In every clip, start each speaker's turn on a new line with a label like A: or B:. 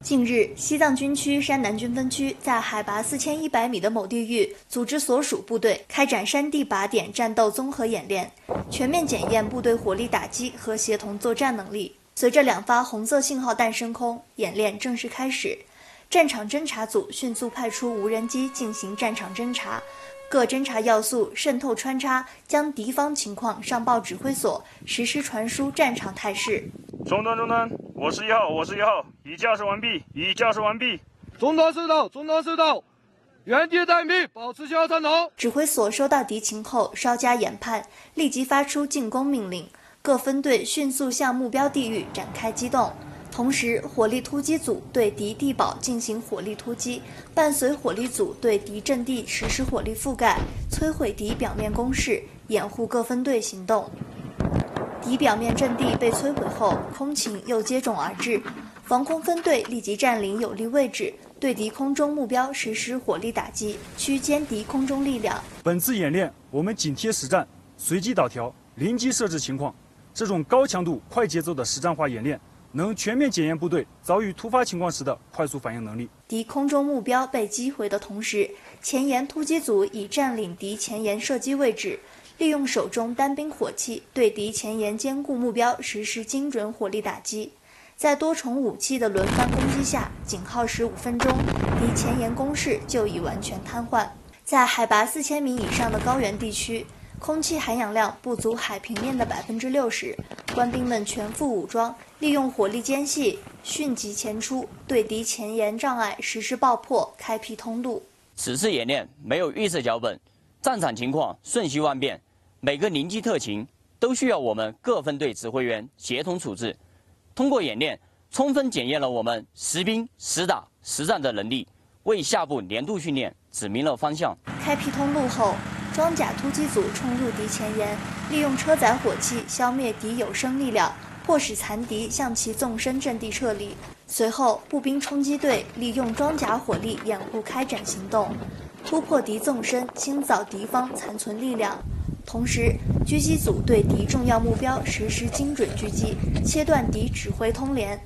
A: 近日，西藏军区山南军分区在海拔4100米的某地域，组织所属部队开展山地靶点战斗综合演练，全面检验部队火力打击和协同作战能力。随着2发红色信号弹升空，演练正式开始。战场侦察组迅速派出无人机进行战场侦察，各侦察要素渗透穿插，将敌方情况上报指挥所，实时传输战场态势。
B: 中端，我是1号，已驾驶完毕。
C: 中端收到，原地待命，保持消战头。
A: 指挥所收到敌情后，稍加研判，立即发出进攻命令，各分队迅速向目标地域展开机动。同时，火力突击组对敌地堡进行火力突击，伴随火力组对敌阵地实施火力覆盖，摧毁敌表面工事，掩护各分队行动。敌表面阵地被摧毁后，空情又接踵而至，防空分队立即占领有利位置，对敌空中目标实施火力打击，驱歼敌空中力量。
D: 本次演练，我们紧贴实战，随机导调，临机设置情况。这种高强度、快节奏的实战化演练，能全面检验部队遭遇突发情况时的快速反应能力。
A: 敌空中目标被击毁的同时，前沿突击组已占领敌前沿射击位置，利用手中单兵火器对敌前沿坚固目标实施精准火力打击。在多重武器的轮番攻击下，仅耗时5分钟，敌前沿攻势就已完全瘫痪。在海拔4000米以上的高原地区，空气含氧量不足海平面的60%，官兵们全副武装，利用火力间隙迅疾前出，对敌前沿障碍实施爆破，开辟通路。
E: 此次演练没有预设脚本，战场情况瞬息万变，每个临机特情都需要我们各分队指挥员协同处置。通过演练，充分检验了我们实兵实打实战的能力，为下部年度训练指明了方向。
A: 开辟通路后，装甲突击组冲入敌前沿，利用车载火器消灭敌有生力量，迫使残敌向其纵深阵地撤离。随后，步兵冲击队利用装甲火力掩护开展行动，突破敌纵深，清扫敌方残存力量。同时，狙击组对敌重要目标实施精准狙击，切断敌指挥通联。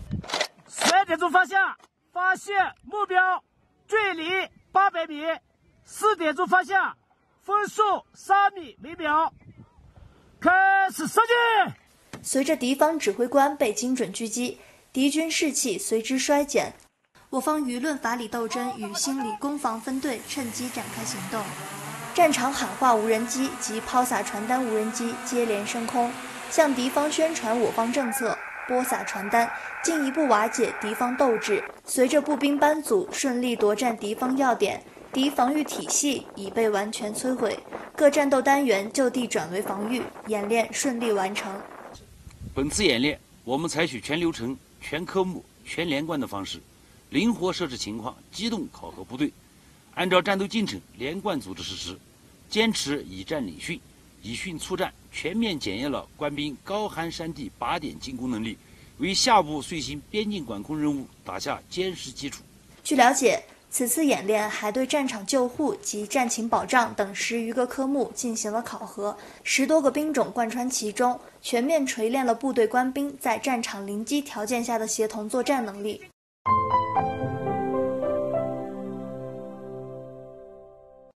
F: 12点钟发现目标，距离800米。4点钟发现，分速3米每秒。开始射击。
A: 随着敌方指挥官被精准狙击，敌军士气随之衰减。我方舆论法理斗争与心理攻防分队趁机展开行动。战场喊话无人机及抛洒传单无人机接连升空，向敌方宣传我方政策，播撒传单，进一步瓦解敌方斗志。随着步兵班组顺利夺占敌方要点，敌防御体系已被完全摧毁，各战斗单元就地转为防御，演练顺利完成。
G: 本次演练，我们采取全流程、全科目、全连贯的方式，灵活设置情况，机动考核部队，按照战斗进程连贯组织实施，坚持以战领训，以训促战，全面检验了官兵高寒山地靶点进攻能力，为下部遂行边境管控任务打下坚实基础。
A: 据了解，此次演练还对战场救护及战情保障等10余个科目进行了考核，10多个兵种贯穿其中，全面锤炼了部队官兵在战场临机条件下的协同作战能力。